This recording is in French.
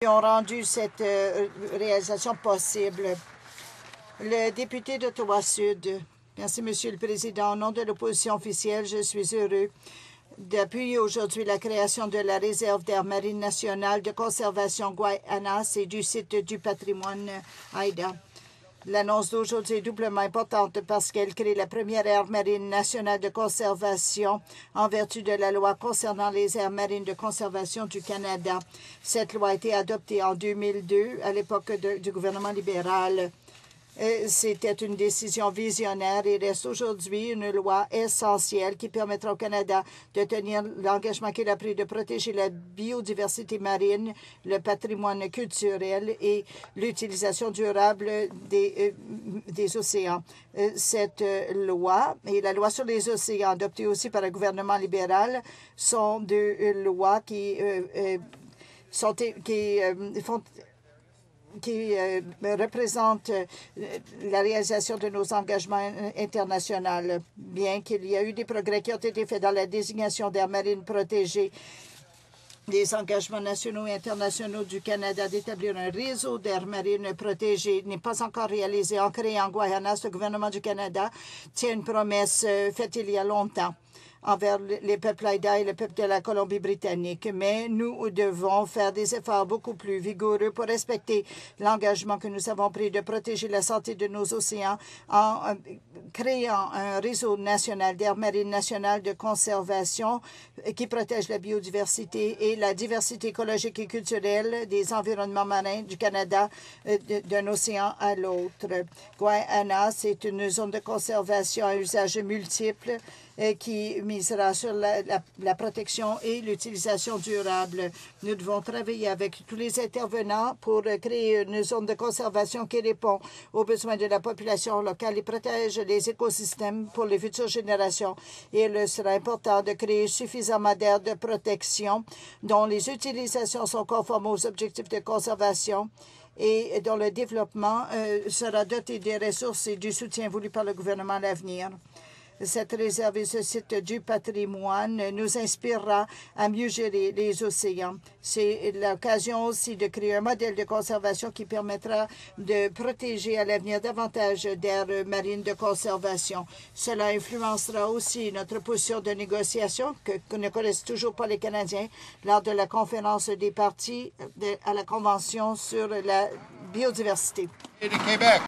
ont rendu cette réalisation possible. Le député d'Ottawa-Sud. Merci, Monsieur le Président. Au nom de l'opposition officielle, je suis heureux d'appuyer aujourd'hui la création de la réserve d'air marine nationale de conservation Guyanas et du site du patrimoine Haida. L'annonce d'aujourd'hui est doublement importante parce qu'elle crée la première aire marine nationale de conservation en vertu de la loi concernant les aires marines de conservation du Canada. Cette loi a été adoptée en 2002 à l'époque du gouvernement libéral. C'était une décision visionnaire et reste aujourd'hui une loi essentielle qui permettra au Canada de tenir l'engagement qu'il a pris de protéger la biodiversité marine, le patrimoine culturel et l'utilisation durable des océans. Cette loi et la loi sur les océans, adoptée aussi par le gouvernement libéral, sont deux lois qui représente la réalisation de nos engagements internationaux. Bien qu'il y ait eu des progrès qui ont été faits dans la désignation d'aires marines protégées, les engagements nationaux et internationaux du Canada d'établir un réseau d'aires marines protégées n'est pas encore réalisé. En créant Guyanas, le gouvernement du Canada tient une promesse faite il y a longtemps envers les peuples Haida et le peuple de la Colombie-Britannique. Mais nous devons faire des efforts beaucoup plus vigoureux pour respecter l'engagement que nous avons pris de protéger la santé de nos océans en créant un réseau national d'aires marines nationales de conservation qui protège la biodiversité et la diversité écologique et culturelle des environnements marins du Canada d'un océan à l'autre. Guyanas est une zone de conservation à usage multiple qui misera sur la protection et l'utilisation durable. Nous devons travailler avec tous les intervenants pour créer une zone de conservation qui répond aux besoins de la population locale et protège les écosystèmes pour les futures générations. Et il sera important de créer suffisamment d'aires de protection dont les utilisations sont conformes aux objectifs de conservation et dont le développement sera doté des ressources et du soutien voulu par le gouvernement à l'avenir. Cette réserve et ce site du patrimoine nous inspirera à mieux gérer les océans. C'est l'occasion aussi de créer un modèle de conservation qui permettra de protéger à l'avenir davantage d'aires marines de conservation. Cela influencera aussi notre position de négociation que ne connaissent toujours pas les Canadiens lors de la conférence des parties à la Convention sur la biodiversité.